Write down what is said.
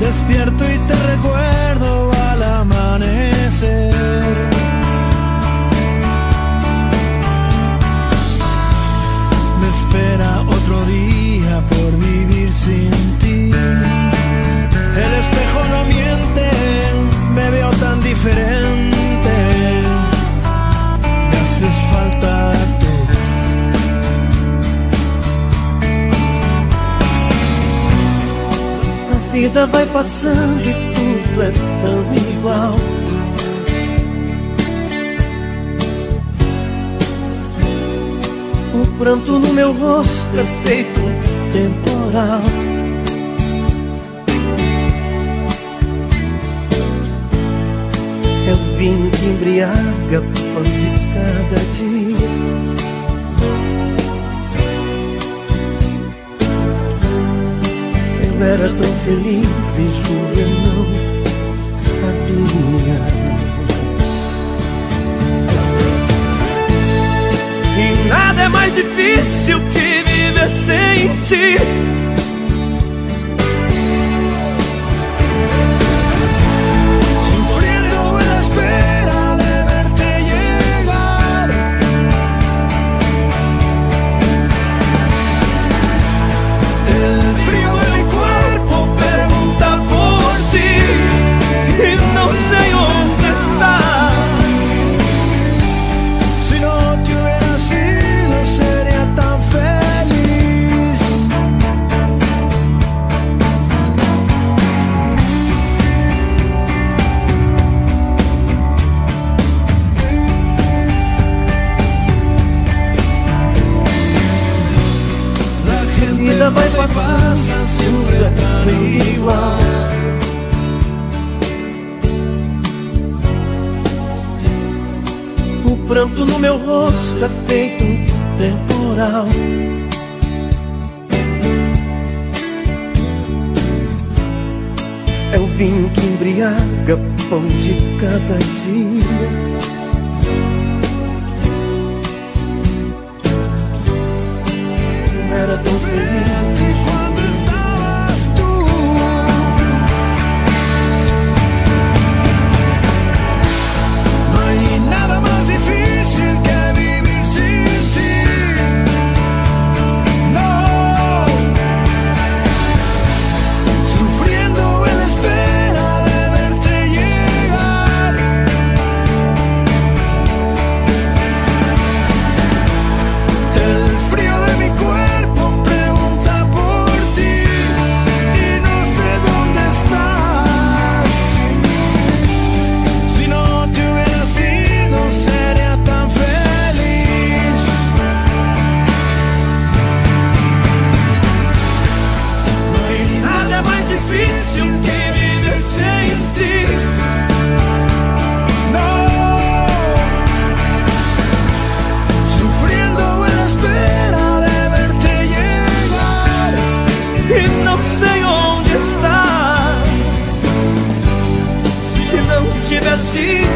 Despierto y te recuerdo al amanecer. Me espera otro día por vivir sin ti. El espejo no miente, me veo tan diferente. Me haces falta tú. A vida vai passando e tudo é tão igual. O pranto no meu rosto é feito um temporal. É o vinho que embriaga o pão de cada dia. Eu era tão feliz e juro eu não sabia. E nada é mais difícil que viver sem ti. Vai passando, tudo é tão igual. O pranto no meu rosto é feito um temporal. É o vinho que embriaga o pão de cada dia. Era tão feliz e quando estavas tu. No hay nada más difícil que vivir sin ti. No, sufriendo en la espera de verte llegar. El frío de mi cuerpo difícil que viver sem ti. No, sufriendo en la espera de verte llegar. E não sei onde está. Se não tivesse